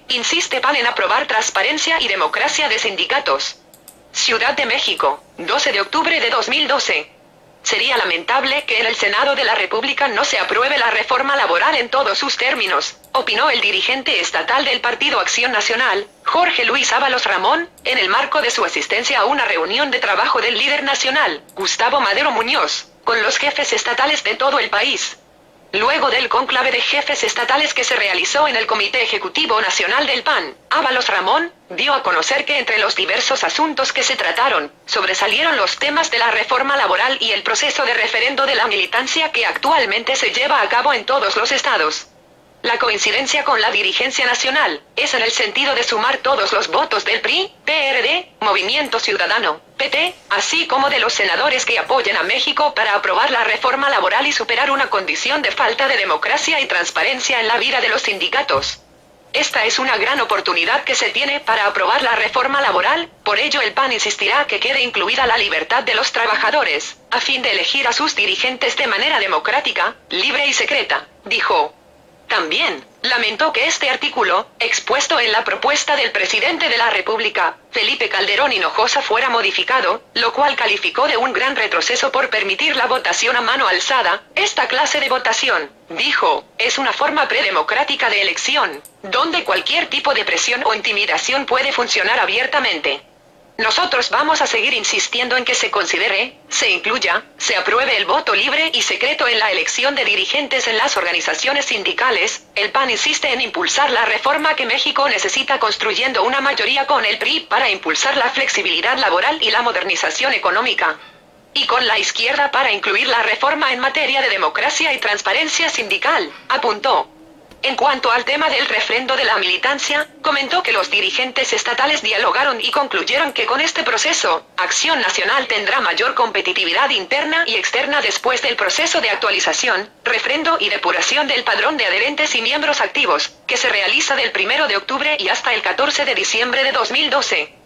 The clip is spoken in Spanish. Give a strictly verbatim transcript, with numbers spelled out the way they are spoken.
Insiste P A N en aprobar transparencia y democracia de sindicatos. Ciudad de México, doce de octubre de dos mil doce. Sería lamentable que en el Senado de la República no se apruebe la reforma laboral en todos sus términos, opinó el dirigente estatal del Partido Acción Nacional, Jorge Luis Ábalos Ramón, en el marco de su asistencia a una reunión de trabajo del líder nacional, Gustavo Madero Muñoz, con los jefes estatales de todo el país. Luego del cónclave de jefes estatales que se realizó en el Comité Ejecutivo Nacional del P A N, Ábalos Ramón dio a conocer que entre los diversos asuntos que se trataron, sobresalieron los temas de la reforma laboral y el proceso de referendo de la militancia que actualmente se lleva a cabo en todos los estados. La coincidencia con la dirigencia nacional es en el sentido de sumar todos los votos del P R I, P R D, Movimiento Ciudadano, P T, así como de los senadores que apoyen a México para aprobar la reforma laboral y superar una condición de falta de democracia y transparencia en la vida de los sindicatos. Esta es una gran oportunidad que se tiene para aprobar la reforma laboral, por ello el P A N insistirá que quede incluida la libertad de los trabajadores, a fin de elegir a sus dirigentes de manera democrática, libre y secreta, dijo. También lamentó que este artículo, expuesto en la propuesta del presidente de la República, Felipe Calderón Hinojosa, fuera modificado, lo cual calificó de un gran retroceso por permitir la votación a mano alzada. Esta clase de votación, dijo, es una forma predemocrática de elección, donde cualquier tipo de presión o intimidación puede funcionar abiertamente. Nosotros vamos a seguir insistiendo en que se considere, se incluya, se apruebe el voto libre y secreto en la elección de dirigentes en las organizaciones sindicales. El P A N insiste en impulsar la reforma que México necesita, construyendo una mayoría con el P R I para impulsar la flexibilidad laboral y la modernización económica. Y con la izquierda para incluir la reforma en materia de democracia y transparencia sindical, apuntó. En cuanto al tema del refrendo de la militancia, comentó que los dirigentes estatales dialogaron y concluyeron que con este proceso, Acción Nacional tendrá mayor competitividad interna y externa después del proceso de actualización, refrendo y depuración del padrón de adherentes y miembros activos, que se realiza del primero de octubre y hasta el catorce de diciembre de dos mil doce.